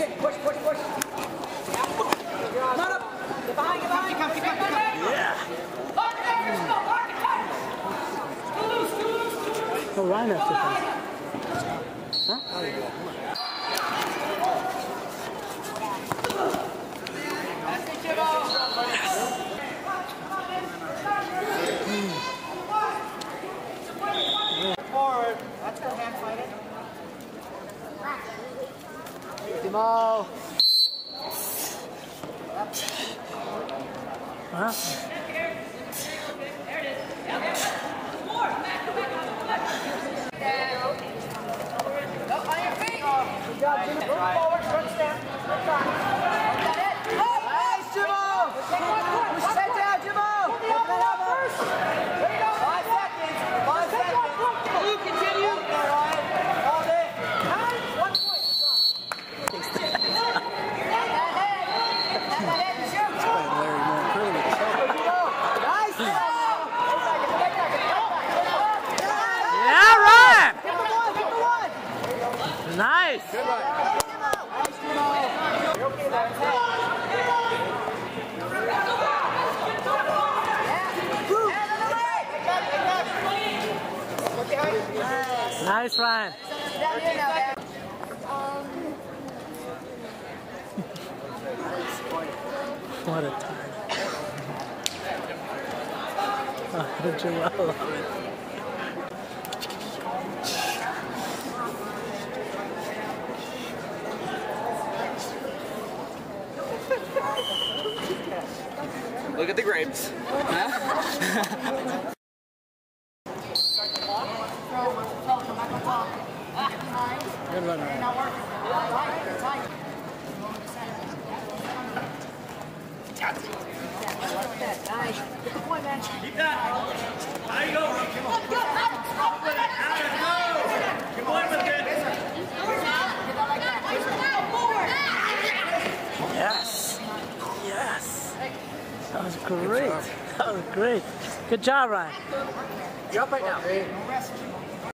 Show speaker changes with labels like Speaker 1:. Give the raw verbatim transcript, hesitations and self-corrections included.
Speaker 1: Push, push, push. Not up. Get behind, get behind. Keep up, keep up, keep up.
Speaker 2: Yeah.
Speaker 3: Oh, Ryan has to fight. Huh?
Speaker 1: Forward. That's the hand fighting. Timo.
Speaker 3: Huh?
Speaker 1: Good job, Jimmy. Move forward, short step. Good time. Nice, Jimmo. Push his head down, Jimmo. Open it up first. There you go. Five seconds. Five seconds. You continue. There, Ryan. Hold it. Nine. One point. Have that head. Have that head and shoot.
Speaker 3: Larry, man, pretty much.
Speaker 1: Nice.
Speaker 3: Yeah, Ryan!
Speaker 1: Hit the one. Hit the one.
Speaker 3: Nice.
Speaker 1: Good one. Nice, Jimmo. You're okay, that's it.
Speaker 3: Nice, Ryan. What a time. Oh, Joel.
Speaker 2: Look at the grapes. Huh?
Speaker 3: Good run, Ryan.
Speaker 1: Nice. Good point, man.
Speaker 4: Keep that. There you go. Come on. Come on with it.
Speaker 3: Yes. Yes. That was great. That was great. Good job, Ryan.
Speaker 1: You're up right now.